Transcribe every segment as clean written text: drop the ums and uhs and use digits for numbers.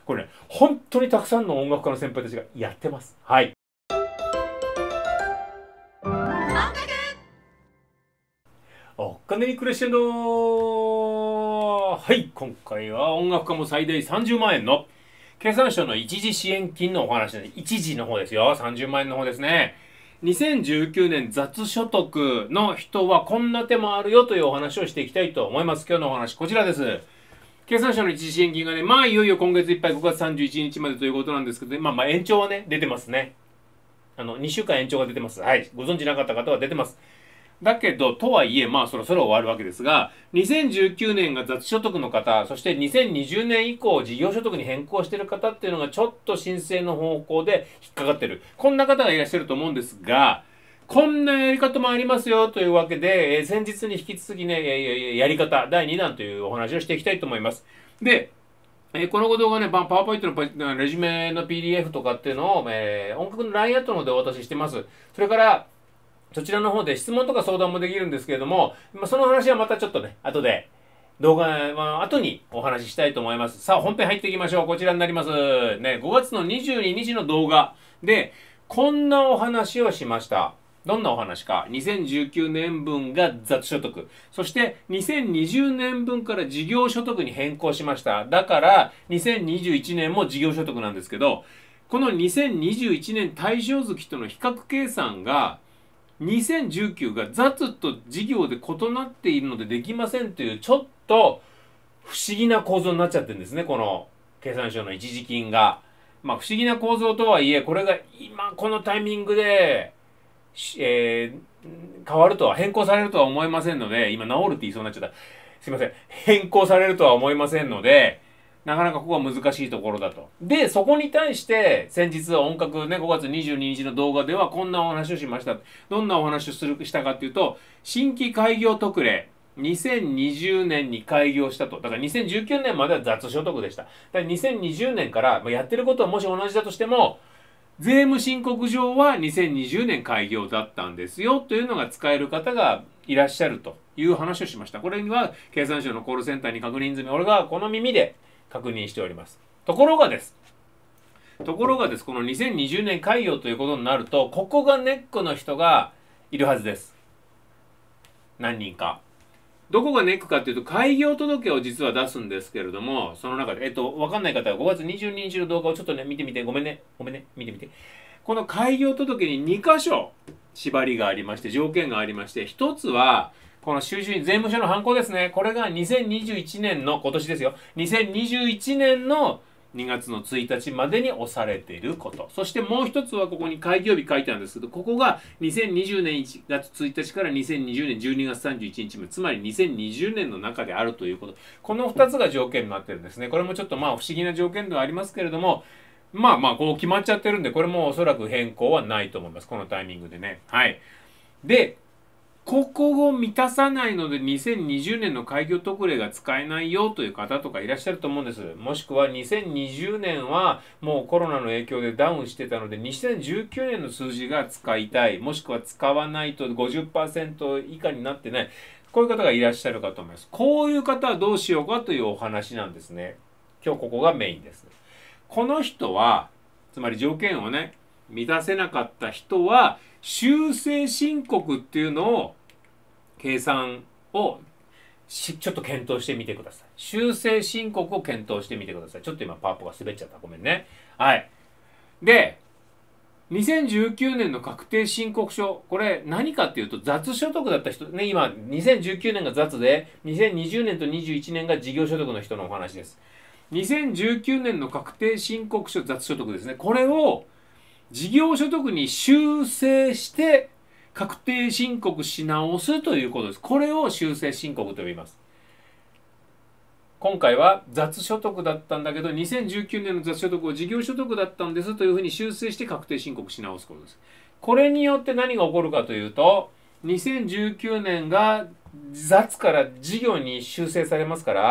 これね、本当にたくさんの音楽家の先輩たちがやってます。はい。お金にクレッシェンド。はい、今回は音楽家も最大30万円の経産省の一時支援金のお話で、一時の方ですよ。30万円の方ですね。2019年雑所得の人はこんな手もあるよというお話をしていきたいと思います。今日のお話こちらです。経産省の一時支援金がね、いよいよ今月いっぱい5月31日までということなんですけど、延長はね、出てますね。2週間延長が出てます。はい。ご存知なかった方は出てます。だけど、とはいえ、そろそろ終わるわけですが、2019年が雑所得の方、そして2020年以降、事業所得に変更している方っていうのが、ちょっと申請の方向で引っかかってる。こんな方がいらっしゃると思うんですが、こんなやり方もありますよというわけで、先日に引き続きね、やり方、第2弾というお話をしていきたいと思います。で、この動画ね、パワーポイントのレジュメの PDF とかっていうのを、音楽の LINE アットの方でお渡ししてます。それから、そちらの方で質問とか相談もできるんですけれども、その話はまたちょっとね、後で、動画の後にお話ししたいと思います。さあ、本編入っていきましょう。こちらになります。ね、5月の22日の動画で、こんなお話をしました。どんなお話か。2019年分が雑所得。そして2020年分から事業所得に変更しました。だから、2021年も事業所得なんですけど、この2021年対象月との比較計算が、2019が雑と事業で異なっているのでできませんというちょっと不思議な構造になっちゃってるんですね、この経産省の一時金が。不思議な構造とはいえ、これが今このタイミングで、変わるとは、変更されるとは思いませんので、今治るって言いそうになっちゃった。すいません。変更されるとは思いませんので、なかなかここは難しいところだと。で、そこに対して、先日音楽ね、5月22日の動画ではこんなお話をしました。どんなお話をしたかっていうと、新規開業特例。2020年に開業したと。だから2019年までは雑所得でした。だから2020年からやってることはもし同じだとしても、税務申告上は2020年開業だったんですよというのが使える方がいらっしゃるという話をしました。これには経産省のコールセンターに確認済み、俺がこの耳で確認しております。ところがです、この2020年開業ということになると、ここがネックの人がいるはずです。何人か。どこがネックかっていうと、開業届を実は出すんですけれども、その中で、わかんない方は5月22日の動画をちょっとね、見てみて、ごめんね、見てみて。この開業届に2箇所縛りがありまして、条件がありまして、1つは、この収支税務署のハンコですね。これが2021年の、今年ですよ。2021年の2月の1日までに押されていること。そしてもう一つはここに開業日書いてあるんですけど、ここが2020年1月1日から2020年12月31日まで、つまり2020年の中であるということ。この2つが条件になってるんですね。これもちょっと不思議な条件ではありますけれども、こう決まっちゃってるんで、これもおそらく変更はないと思います。このタイミングでね。はい。で、ここを満たさないので2020年の開業特例が使えないよという方とかいらっしゃると思うんです。もしくは2020年はもうコロナの影響でダウンしてたので2019年の数字が使いたい。もしくは使わないと 50% 以下になってない。こういう方がいらっしゃるかと思います。こういう方はどうしようかというお話なんですね。今日ここがメインです。この人は、つまり条件をね、満たせなかった人は修正申告っていうのを計算をちょっと検討してみてください。修正申告を検討してみてください。ちょっと今パワポが滑っちゃった。ごめんね。はい。で、2019年の確定申告書。これ何かっていうと雑所得だった人。ね、今2019年が雑で、2020年と21年が事業所得の人のお話です。2019年の確定申告書雑所得ですね。これを事業所得に修正して確定申告し直すということです。これを修正申告と呼びます。今回は雑所得だったんだけど、2019年の雑所得を事業所得だったんですというふうに修正して確定申告し直すことです。これによって何が起こるかというと、2019年が雑から事業に修正されますから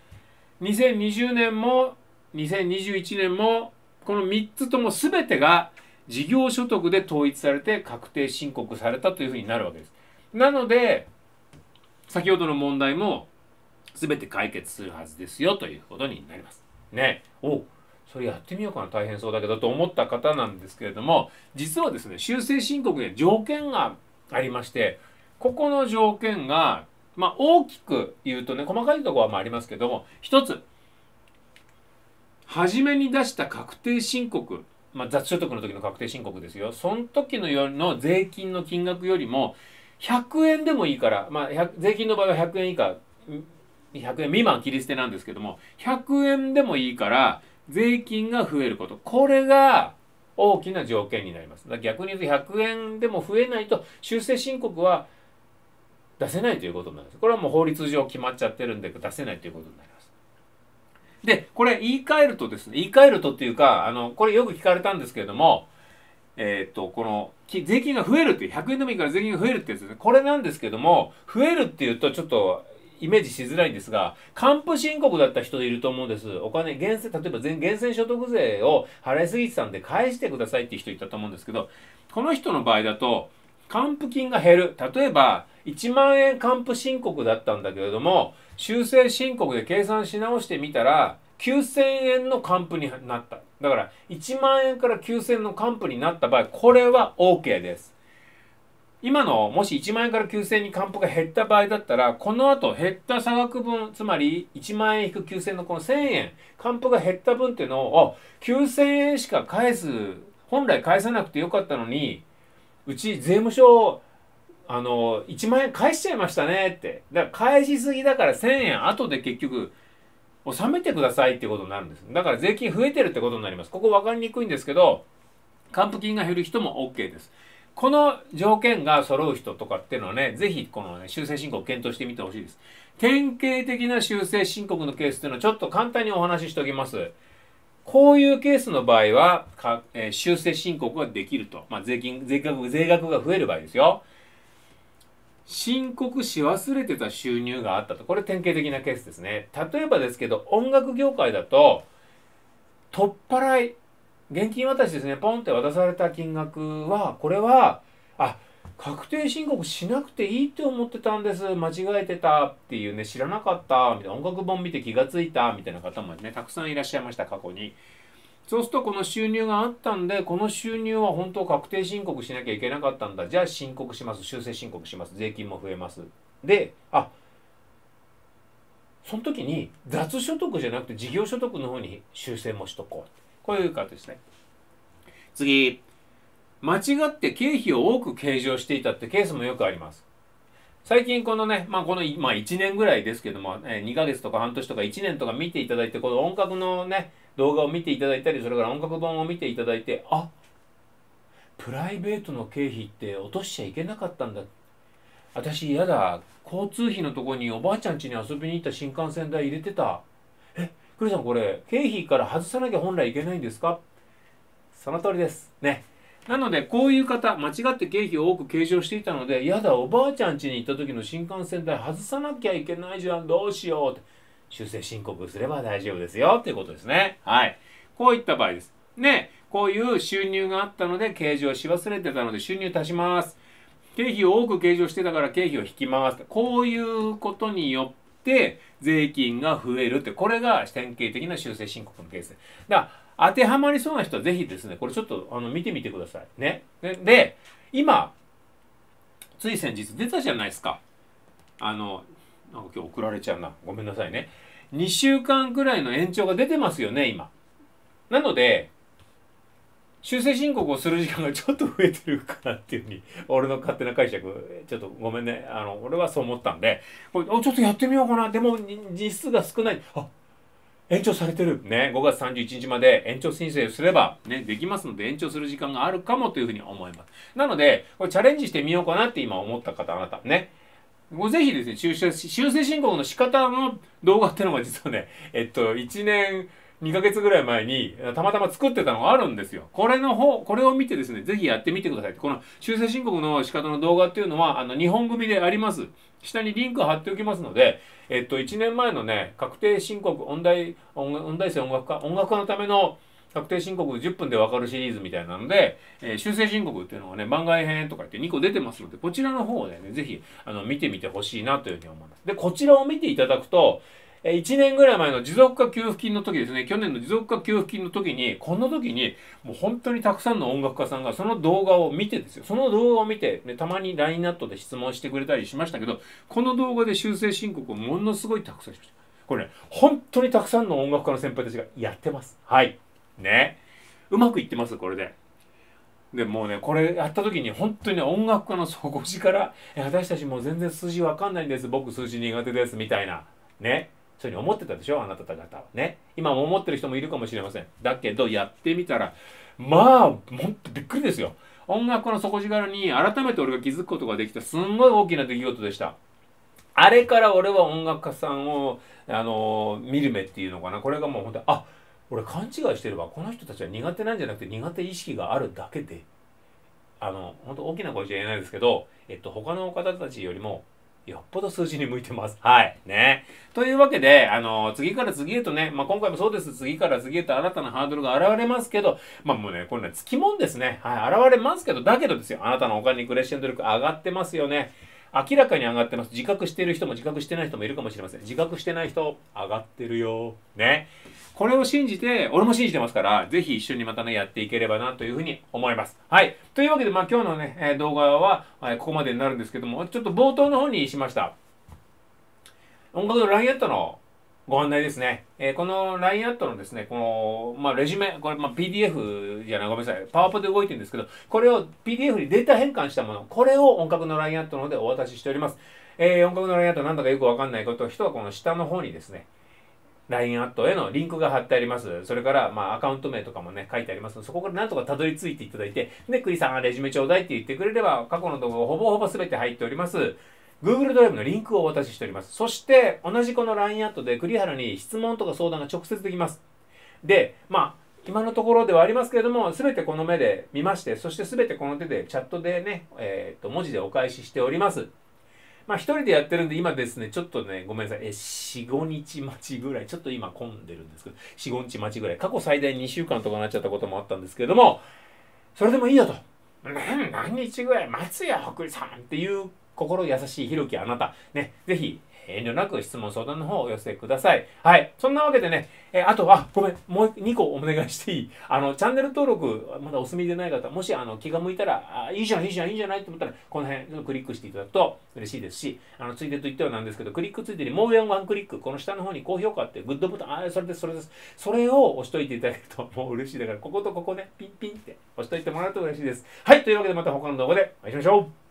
、2020年も2021年もこの3つとも全てが事業所得で統一されて確定申告されたというふうになるわけです。なので先ほどの問題も全て解決するはずですよということになります。ね。 それやってみようかな、大変そうだけどと思った方なんですけれども、実はですね、修正申告には条件がありまして、ここの条件が、まあ、大きく言うとね、細かいところはまあありますけども、一つ、初めに出した確定申告、まあ、雑所得の時の確定申告ですよ。その時のよりの税金の金額よりも、100円でもいいから、まあ、税金の場合は100円以下、100円未満切り捨てなんですけども、100円でもいいから、税金が増えること。これが大きな条件になります。だから逆に言うと100円でも増えないと、修正申告は出せないということになるんです。これはもう法律上決まっちゃってるんで、出せないということになります。で、これ言い換えるとですね、言い換えるとっていうか、これよく聞かれたんですけれども、この税金が増えるっていう、100円でもいいから税金が増えるってやつですね。これなんですけども、増えるっていうとちょっとイメージしづらいんですが、還付申告だった人いると思うんです。お金、例えば源泉所得税を払いすぎてたんで返してくださいっていう人いたと思うんですけど、この人の場合だと、還付金が減る。例えば、1万円還付申告だったんだけれども、修正申告で計算し直してみたら、9000円の還付になった。だから、1万円から9000円の還付になった場合、これは OK です。今の、もし1万円から9000円に還付が減った場合だったら、この後減った差額分、つまり1万円引く9000円のこの1000円、還付が減った分っていうのを、9000円しか本来返さなくてよかったのに、うち税務署、1万円返しちゃいましたねって。だから返しすぎだから1000円後で結局、納めてくださいっていうことになるんです。だから税金増えてるってことになります。ここ分かりにくいんですけど、還付金が減る人も OK です。この条件が揃う人とかっていうのはね、ぜひこの、ね、修正申告を検討してみてほしいです。典型的な修正申告のケースっていうのはちょっと簡単にお話ししておきます。こういうケースの場合は、修正申告ができると。まあ、税額が増える場合ですよ。申告し忘れてた収入があったと。これ典型的なケースですね。例えばですけど、音楽業界だと、取っ払い、現金渡しですね、ポンって渡された金額は、これは、確定申告しなくていいって思ってたんです。間違えてたっていうね、知らなかった、みたいな、音楽本見て気がついた、みたいな方もね、たくさんいらっしゃいました、過去に。そうするとこの収入があったんで、この収入は本当確定申告しなきゃいけなかったんだ。じゃあ申告します。修正申告します。税金も増えます。で、その時に雑所得じゃなくて事業所得の方に修正もしとこう。こういう方ですね。次、間違って経費を多く計上していたってケースもよくあります。最近このね、1年ぐらいですけども、2ヶ月とか半年とか1年とか見ていただいて、この音楽のね、動画を見ていただいたり、それから音楽本を見ていただいて、プライベートの経費って落としちゃいけなかったんだ。私嫌だ。交通費のところにおばあちゃん家に遊びに行った新幹線代入れてた。クリさんこれ、経費から外さなきゃ本来いけないんですか？その通りです。ね。なので、こういう方、間違って経費を多く計上していたので、嫌だ、おばあちゃん家に行った時の新幹線代外さなきゃいけないじゃん、どうしようって。修正申告すれば大丈夫ですよっていうことですね。はい。こういった場合です。ね、こういう収入があったので計上し忘れてたので収入足します。経費を多く計上してたから経費を引きます。こういうことによって税金が増えるって、これが典型的な修正申告のケースです。だから当てはまりそうな人はぜひですね、これちょっと見てみてください。ね。で、今、つい先日出たじゃないですか。なんか今日送られちゃうな。ごめんなさいね。2週間くらいの延長が出てますよね、今。なので、修正申告をする時間がちょっと増えてるかなっていうふうに、俺の勝手な解釈、ちょっとごめんね。俺はそう思ったんで、これちょっとやってみようかな。でも、日数が少ない。延長されてる。ね。5月31日まで延長申請すれば、ね、できますので、延長する時間があるかもというふうに思います。なので、これチャレンジしてみようかなって今思った方、あなた、ね。ぜひですね、修正申告の仕方の動画っていうのが実はね、1年2ヶ月ぐらい前にたまたま作ってたのがあるんですよ。これを見てですね、ぜひやってみてください。この修正申告の仕方の動画っていうのは、日本組であります。下にリンク貼っておきますので、1年前のね、確定申告、音大生音楽家のための確定申告10分でわかるシリーズみたいなので、修正申告っていうのがね、番外編とか言って2個出てますので、こちらの方をね、ぜひ見てみてほしいなというふうに思います。で、こちらを見ていただくと、 1年ぐらい前の持続化給付金の時ですね、去年の持続化給付金の時に、この時に、もう本当にたくさんの音楽家さんがその動画を見てですよ、その動画を見て、ね、たまに LINE ナットで質問してくれたりしましたけど、この動画で修正申告をものすごいたくさんしました。これね、本当にたくさんの音楽家の先輩たちがやってます。はい。ね。うまくいってます、これで。でもうね、これやった時に本当に、ね、音楽家の底力、私たちもう全然数字わかんないんです、僕数字苦手です、みたいな。ね。そういうふうに思ってたでしょ、あなた方は。ね。今も思ってる人もいるかもしれません。だけど、やってみたら、まあ、ほんとびっくりですよ。音楽の底力に改めて俺が気づくことができた、すんごい大きな出来事でした。あれから俺は音楽家さんを、見る目っていうのかな。これがもう本当に、あ、俺勘違いしてれば、この人たちは苦手なんじゃなくて苦手意識があるだけで、本当大きな声じゃ言えないですけど、他の方たちよりも、よっぽど数字に向いてます。はい。ね。というわけで、次から次へとね、まあ、今回もそうです。次から次へと新たなハードルが現れますけど、まあ、もうね、これね、つきもんですね。はい。現れますけど、だけどですよ、あなたのお金にクレッシェンド力上がってますよね。明らかに上がってます。自覚している人も自覚してない人もいるかもしれません。自覚してない人、上がってるよ。ね。これを信じて、俺も信じてますから、ぜひ一緒にまたね、やっていければなというふうに思います。はい。というわけで、まあ今日のね、動画は、ここまでになるんですけども、ちょっと冒頭の方にしました。音楽の LINE アットのご案内ですね。この LINE アットのですね、この、まあ、レジュメ、これ、まあ、PDF じゃない、ごめんなさい。パワポで動いてるんですけど、これを PDF にデータ変換したもの、これを音楽の LINE アットの方でお渡ししております。音楽の LINE アットなんだかよくわかんない人はこの下の方にですね、LINE アットへのリンクが貼ってあります。それから、まあ、アカウント名とかもね、書いてありますので、そこからなんとかたどり着いていただいて、で、クリさんがレジュメちょうだいって言ってくれれば、過去の動画がほぼほぼ全て入っております。Google ドライブのリンクをお渡ししております。そして、同じこの LINE アットで栗原に質問とか相談が直接できます。で、まあ、今のところではありますけれども、すべてこの目で見まして、そしてすべてこの手でチャットでね、文字でお返ししております。まあ一人でやってるんで今ですね、ちょっとね、ごめんなさい、4、5日待ちぐらい、ちょっと今混んでるんですけど、4、5日待ちぐらい、過去最大2週間とかなっちゃったこともあったんですけれども、それでもいいよと。何日ぐらい待つや、北里さんっていう心優しいひろきあなた、ね、ぜひ、遠慮なく質問相談の方をお寄せください。はい。そんなわけでね、あと、ごめん、もう2個お願いしていい？チャンネル登録、まだお済みでない方、もし気が向いたら、いいじゃん、いいじゃん、いいんじゃないと思ったら、この辺、ちょっとクリックしていただくと嬉しいですし、ついでと言ってはなんですけど、クリックついてにもうワンクリック、この下の方に高評価って、グッドボタン、それです、それです。それを押しといていただけると、もう嬉しい。だから、こことここね、ピンピンって押しといてもらうと嬉しいです。はい。というわけで、また他の動画でお会いしましょう。